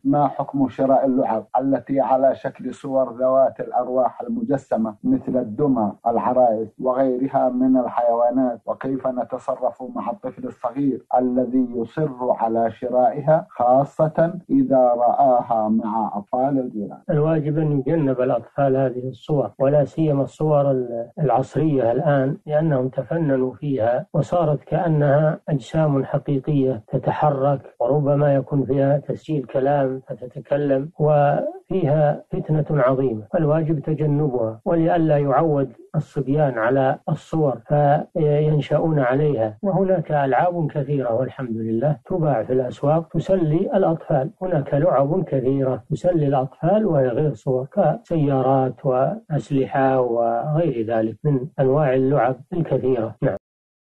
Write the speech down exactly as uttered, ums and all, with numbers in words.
ما حكم شراء اللعب التي على شكل صور ذوات الأرواح المجسمة مثل الدمى، العرائس وغيرها من الحيوانات؟ وكيف نتصرف مع الطفل الصغير الذي يصر على شرائها، خاصة إذا رآها مع أطفال الجيران؟ الواجب أن يجنب الأطفال هذه الصور، ولا سيما الصور العصرية الآن، لأنهم تفننوا فيها وصارت كأنها أجسام حقيقية تتحرك، وربما يكون فيها تسجيل كلام فتتكلم، وفيها فتنة عظيمة. فالواجب تجنبها، ولئلا يعود الصبيان على الصور فينشأون عليها. وهناك ألعاب كثيرة والحمد لله تباع في الأسواق تسلي الأطفال، هناك لعب كثيرة تسلي الأطفال وهي غير صور، كسيارات وأسلحة وغير ذلك من أنواع اللعب الكثيرة. نعم.